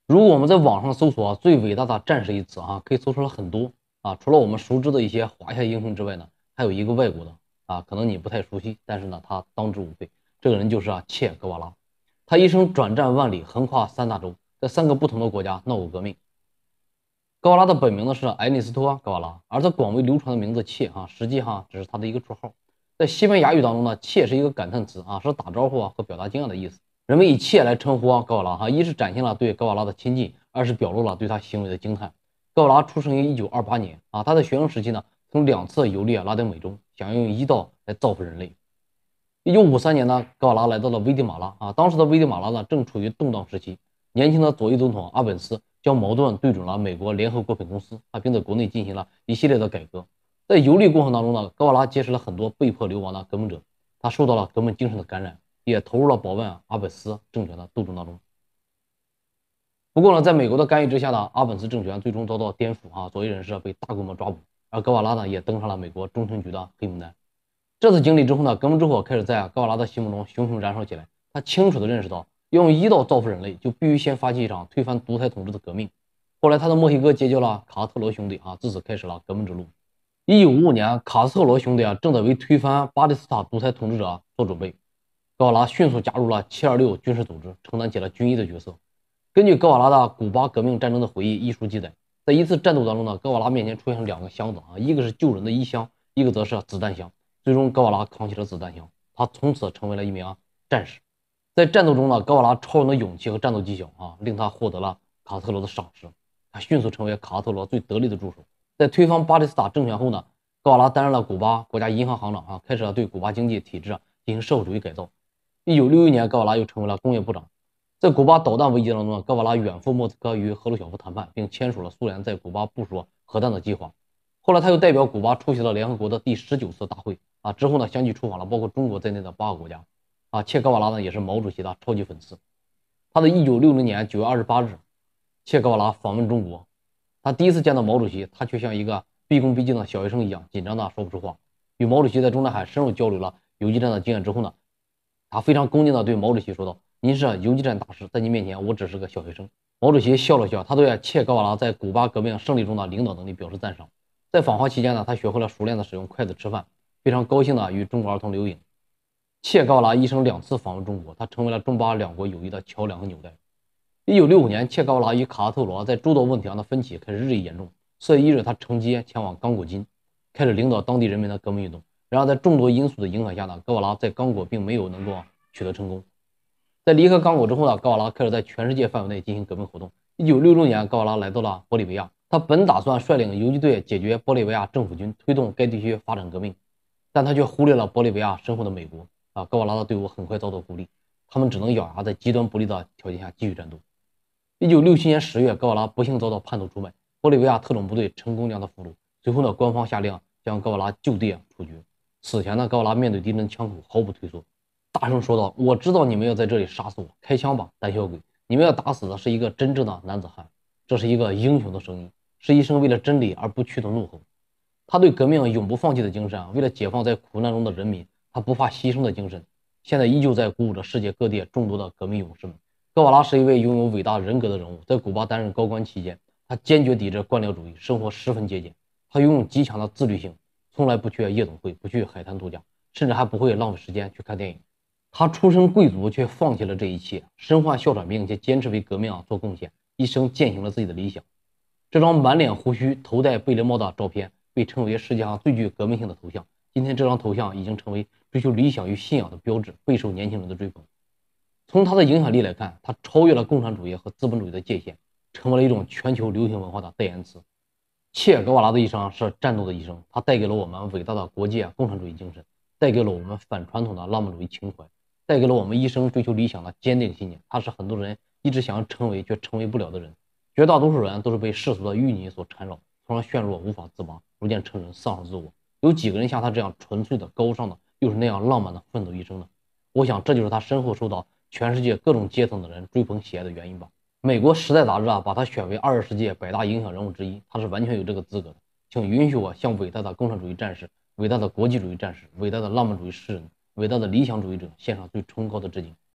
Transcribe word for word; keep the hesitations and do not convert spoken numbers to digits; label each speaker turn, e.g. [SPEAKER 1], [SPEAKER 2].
[SPEAKER 1] 如果我们在网上搜索最伟大的战士一词啊，可以搜出来很多啊。除了我们熟知的一些华夏英雄之外呢，还有一个外国的啊，可能你不太熟悉，但是呢，他当之无愧。这个人就是啊，切格瓦拉。他一生转战万里，横跨三大洲，在三个不同的国家闹过革命。格瓦拉的本名呢是埃内斯托·格瓦拉，而他广为流传的名字切哈，实际上只是他的一个绰号。在西班牙语当中呢，切是一个感叹词啊，是打招呼啊和表达惊讶的意思。人们以切来称呼啊格瓦拉哈，一是展现了对格瓦拉的亲近，二是表露了对他行为的惊叹。格瓦拉出生于一九二八年啊，他在学生时期呢曾两次游历拉丁美洲，想要用医道来造福人类。一九五三年呢，格瓦拉来到了危地马拉啊，当时的危地马拉呢正处于动荡时期，年轻的左翼总统阿本斯将矛盾对准了美国联合果品公司啊，并在国内进行了一系列的改革。在游历过程当中呢，格瓦拉结识了很多被迫流亡的革命者，他受到了革命精神的感染，也投入了保卫阿本斯政权的斗争当中。不过呢，在美国的干预之下呢，阿本斯政权最终遭到颠覆啊，左翼人士被大规模抓捕，而格瓦拉呢也登上了美国中情局的黑名单。这次经历之后呢，革命之火开始在格瓦拉的心目中熊熊燃烧起来。他清楚地认识到，要用医道造福人类，就必须先发起一场推翻独裁统治的革命。后来，他在墨西哥结交了卡斯特罗兄弟啊，自此开始了革命之路。一九五五年，卡斯特罗兄弟啊正在为推翻巴蒂斯塔独裁统治者做准备。格瓦拉迅速加入了七二六军事组织，承担起了军医的角色。根据格瓦拉的《古巴革命战争的回忆》一书记载，在一次战斗当中呢，格瓦拉面前出现两个箱子啊，一个是救人的衣箱，一个则是子弹箱。最终，格瓦拉扛起了子弹箱，他从此成为了一名战士。在战斗中呢，格瓦拉超人的勇气和战斗技巧啊，令他获得了卡特罗的赏识。他迅速成为卡特罗最得力的助手。在推翻巴蒂斯塔政权后呢，格瓦拉担任了古巴国家银行行长啊，开始了对古巴经济体制啊进行社会主义改造。一九六一年，格瓦拉又成为了工业部长。在古巴导弹危机当中呢，格瓦拉远赴莫斯科与赫鲁晓夫谈判，并签署了苏联在古巴部署核弹的计划。后来他又代表古巴出席了联合国的第十九次大会啊，之后呢相继出访了包括中国在内的八个国家啊。切格瓦拉呢也是毛主席的超级粉丝。他的一九六零年九月二十八日，切格瓦拉访问中国，他第一次见到毛主席，他却像一个毕恭毕敬的小学生一样紧张的说不出话。与毛主席在中南海深入交流了游击战的经验之后呢，他非常恭敬地对毛主席说道：“您是游击战大师，在您面前我只是个小学生。”毛主席笑了笑，他对切格瓦拉在古巴革命胜利中的领导能力表示赞赏。在访华期间呢，他学会了熟练的使用筷子吃饭，非常高兴的与中国儿童留影。切格瓦拉一生两次访问中国，他成为了中巴两国友谊的桥梁和纽带。一九六五年，切格瓦拉与卡特罗在诸多问题上的分歧开始日益严重。四月一日，他乘机前往刚果金，开始领导当地人民的革命运动。然而，在众多因素的影响下呢，格瓦拉在刚果并没有能够取得成功。在离开刚果之后呢，格瓦拉开始在全世界范围内进行革命活动。一九六六年，格瓦拉来到了玻利维亚。他本打算率领游击队解决玻利维亚政府军，推动该地区发展革命，但他却忽略了玻利维亚身后的美国啊！格瓦拉的队伍很快遭到孤立，他们只能咬牙在极端不利的条件下继续战斗。一九六七年十月，格瓦拉不幸遭到叛徒出卖，玻利维亚特种部队成功将他俘虏。随后呢，官方下令将格瓦拉就地处决。此前呢，格瓦拉面对敌人的枪口毫不退缩，大声说道：“我知道你们要在这里杀死我，开枪吧，胆小鬼！你们要打死的是一个真正的男子汉，这是一个英雄的声音。”是一生为了真理而不屈的怒吼。他对革命永不放弃的精神，为了解放在苦难中的人民，他不怕牺牲的精神，现在依旧在鼓舞着世界各地众多的革命勇士们。格瓦拉是一位拥有伟大人格的人物，在古巴担任高官期间，他坚决抵制官僚主义，生活十分节俭。他拥有极强的自律性，从来不去夜总会，不去海滩度假，甚至还不会浪费时间去看电影。他出身贵族，却放弃了这一切，身患哮喘病，且坚持为革命做贡献，一生践行了自己的理想。这张满脸胡须、头戴贝雷帽的照片被称为世界上最具革命性的头像。今天，这张头像已经成为追求理想与信仰的标志，备受年轻人的追捧。从他的影响力来看，他超越了共产主义和资本主义的界限，成为了一种全球流行文化的代言词。切格瓦拉的一生是战斗的一生，他带给了我们伟大的国际共产主义精神，带给了我们反传统的浪漫主义情怀，带给了我们一生追求理想的坚定信念。他是很多人一直想要成为却成为不了的人。绝大多数人都是被世俗的淤泥所缠绕，从而陷入无法自拔，逐渐成人，丧失自我。有几个人像他这样纯粹的、高尚的，又是那样浪漫的奋斗一生呢？我想这就是他身后受到全世界各种阶层的人追捧喜爱的原因吧。美国《时代》杂志啊，把他选为二十世纪百大影响人物之一，他是完全有这个资格的。请允许我向伟大的共产主义战士、伟大的国际主义战士、伟大的浪漫主义诗人、伟大的理想主义者献上最崇高的致敬。